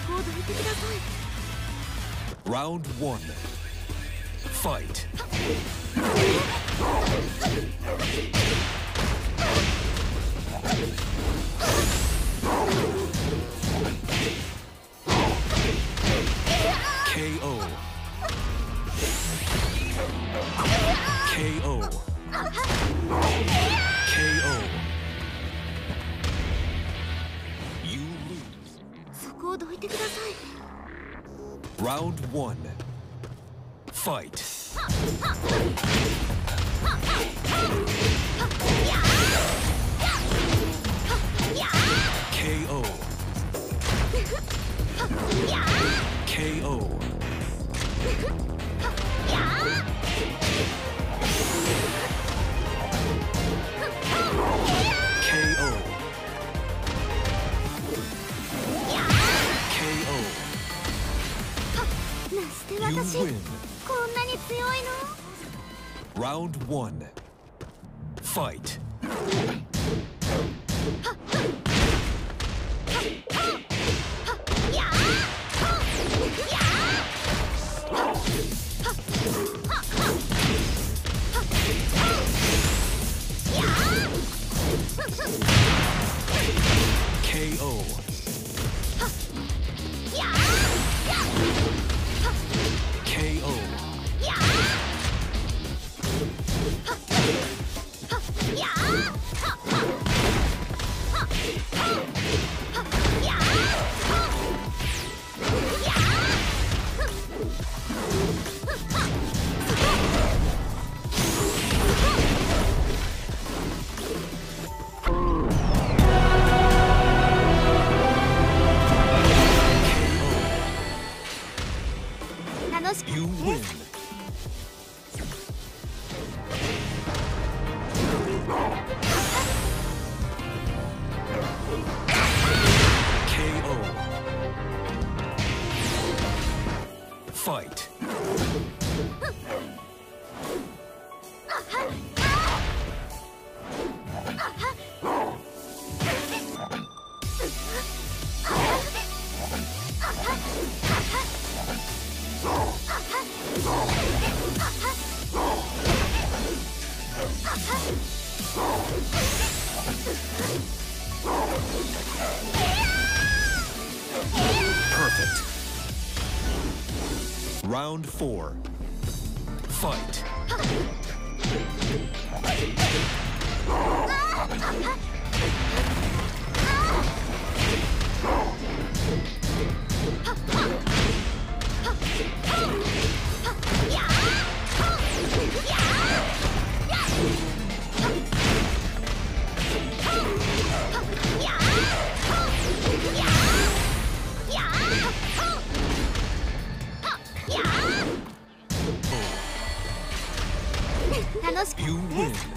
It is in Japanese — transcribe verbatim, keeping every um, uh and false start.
こをどいてください。 Round one. Fight. K O. K O. K O. You lose. そこをどいてください。 Round one. Fight. K O. K O. K O. K O. なして You 私 win. こんなに強いの？ Round one. Fight. K O. K O. You win. K O. Fight. Perfect. Round four. Fight. You win.